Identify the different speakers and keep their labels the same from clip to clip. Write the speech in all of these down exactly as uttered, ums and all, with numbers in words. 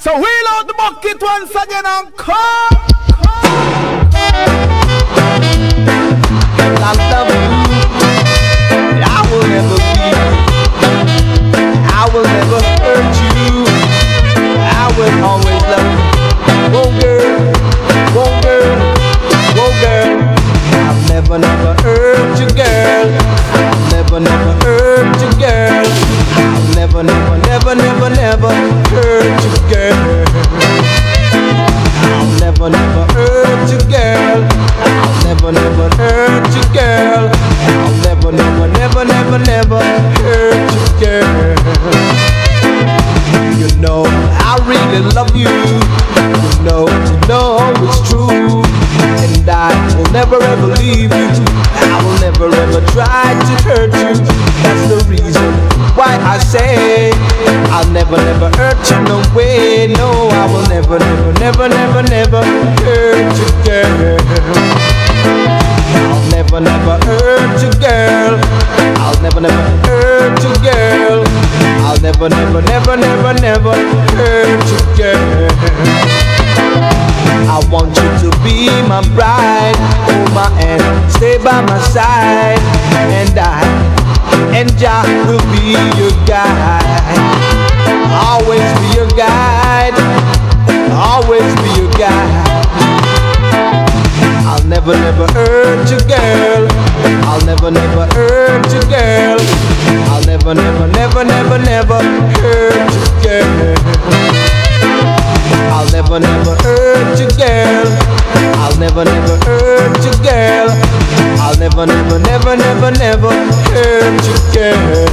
Speaker 1: So wheel out the bucket once again and come.
Speaker 2: I love you. I will never leave you. I will never hurt you. I will always love you. Whoa girl, whoa girl, whoa girl. I'll never, never hurt you, girl. I'll never, never hurt you, girl. I'll never, never, never, never, never hurt you, girl. I'll never, never hurt you, girl. I'll never, never hurt you, girl. I'll never, never, never, never, never hurt you, girl. You know I really love you. You know, you know it's true. And I will never ever leave you. I will never ever try to hurt you. That's the reason why I say I'll never, never hurt you, no way. No, I will never, never, never, never, never hurt you, girl. I'll never, never hurt you, girl. I'll never, never hurt you, girl. I'll never, never, never, never, never hurt you, girl. I want you to be my bride, hold my hand, stay by my side, and I, and I will be your guide. Always be your guide, always be your guide. I'll never, never hurt you, girl. I'll never, never hurt you, girl. I'll never, never, never, never, never hurt you, girl. I'll never, never hurt you, girl. I'll never, never hurt you, girl. I'll never, never, never, never, never hurt you, girl.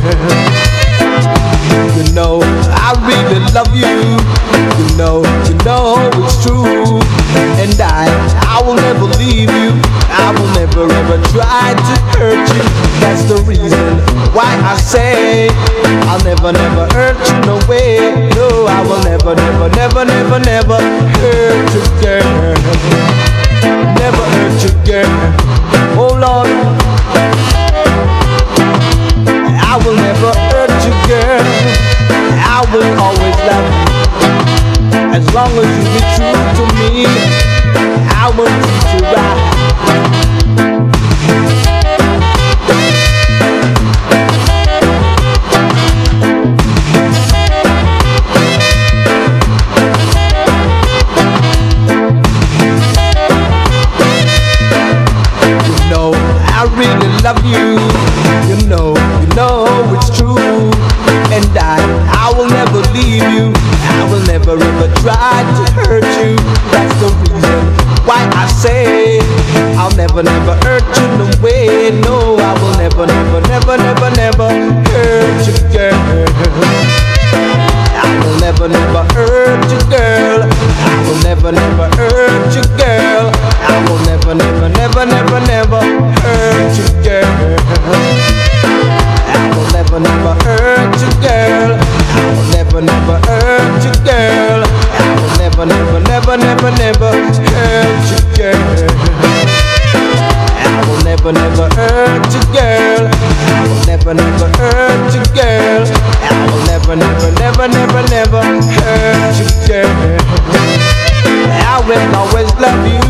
Speaker 2: You know I really love you. You know, you know it's true. And I, I will never leave you. I will never ever try to hurt you. That's the reason why I say I'll never, never hurt you, no way. No, I will never, never, never, never, never hurt you, girl. Never hurt you, girl. Oh Lord, I will never hurt you, girl. I will always love you. As long as you be true to me, I will treat you right. You know I really love you. You know, you know it's true. And I, I will never leave you. I will never ever try to hurt you. That's the reason why I say I'll never, never hurt you, no way. No, I will never, never, never, never, never hurt you, girl. I will never, never hurt you, girl. I will never, never hurt you, girl. I will never, never, never, never, never hurt you, girl. I will never, never hurt you, girl. I will never, never hurt you, girl. I will never, never, never, never, never hurt you, girl. I will never, never hurt you, girl. I will never, never hurt you, girl. I will never, never, never, never, never hurt you, girl. I will always love you.